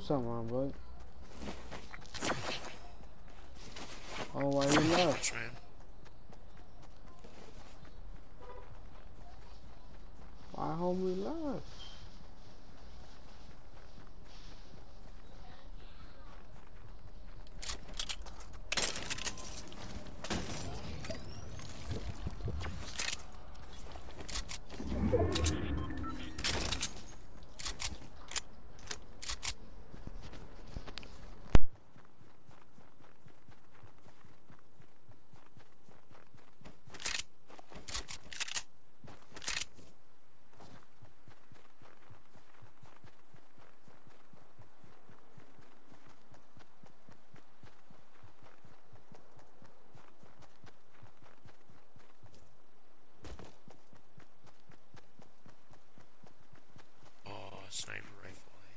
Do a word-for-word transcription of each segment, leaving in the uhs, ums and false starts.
What's up, my boy? Oh, why you left? Man. Why homie left? Oh, sniper rifle.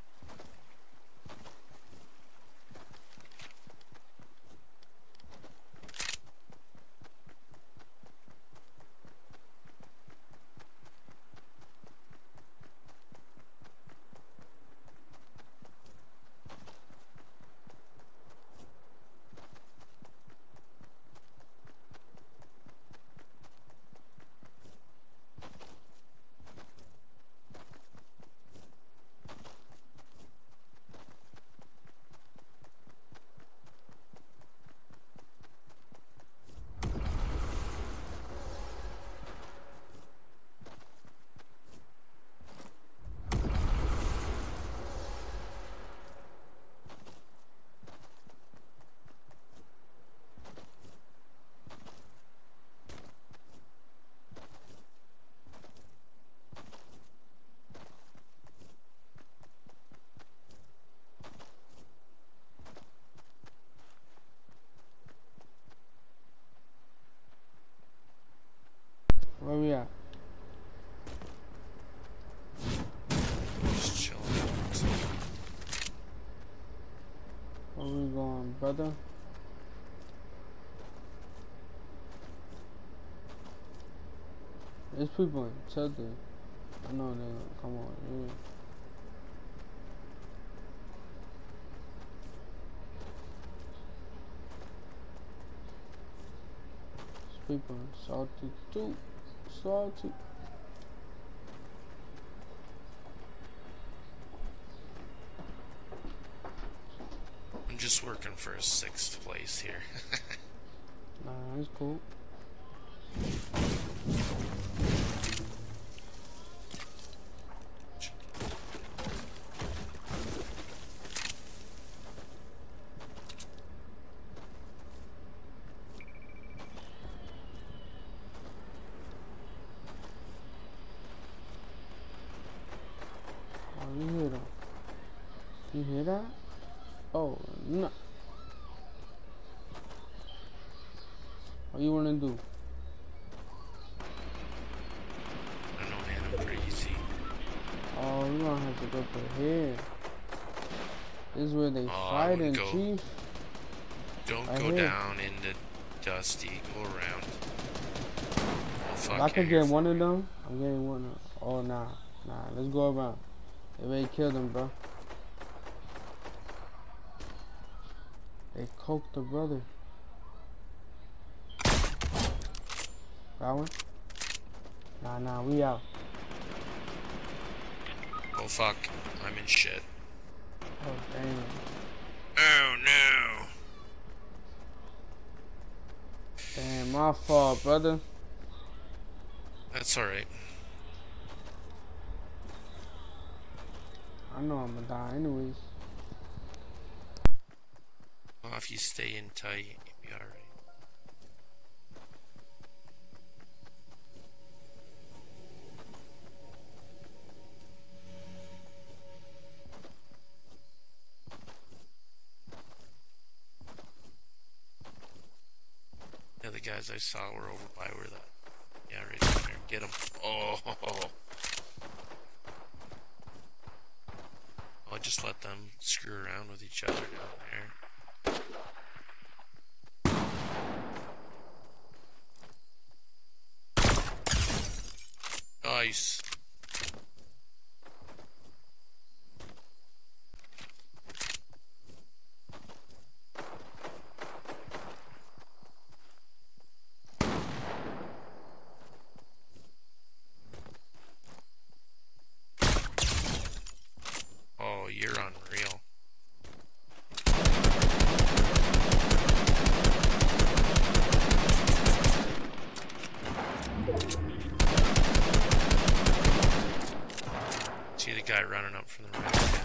Where we at? Just chilling. Where we going, brother? There's people in Tilted. I know they gonna come on here. There's people in Salty too. Salty. I'm just working for a sixth place here. Nah, that's cool. Oh, you hear that? You hear that? Oh, no. What you wanna do? I don't know, man. I'm pretty easy. Oh, we gonna have to go to here. This is where they Oh, fight in go. Chief. Don't Right go here. down into Dusty. Go around. Oh, fuck. If I could yeah, get one of them, I'm getting one of Oh, nah. Nah, let's go around. They already killed him, bro. They coked the brother. That one? Nah, nah, we out. Oh, fuck. I'm in shit. Oh, damn. Oh, no. Damn, my fault, brother. That's alright. I know I'm gonna die anyways. Well, if you stay in tight, you'll be alright. Yeah, the guys I saw were over by where that. Yeah, right down there. Get them. Oh. I'll just let them screw around with each other down there. Nice. guy running up from the right.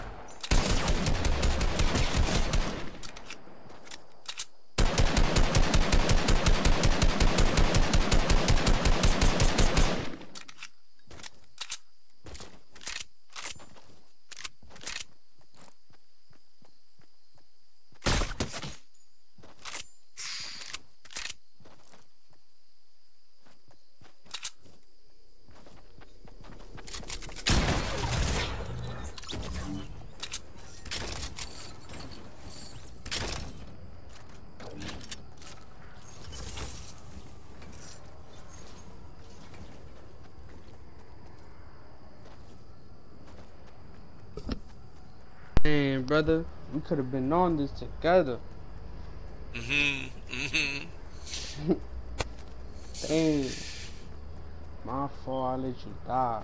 Man, brother, we could have been on this together. Mm-hmm. Mm-hmm. Dang. My fault, I let you die.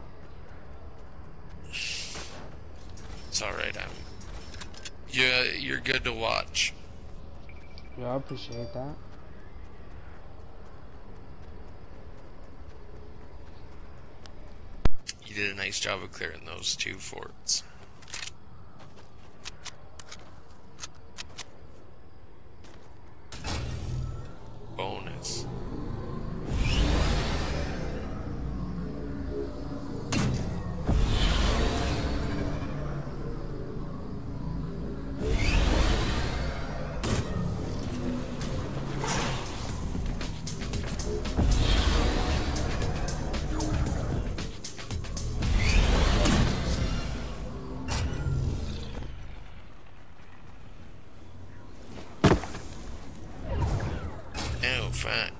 It's alright, I'm... Yeah, you're good to watch. Yeah, I appreciate that. You did a nice job of clearing those two forts. Bonus. Oh, fuck.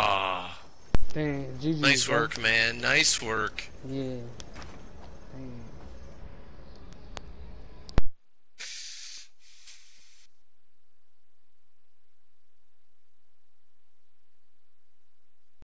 Dang, G G. Nice bro. work, man. Nice work. Yeah. Dang.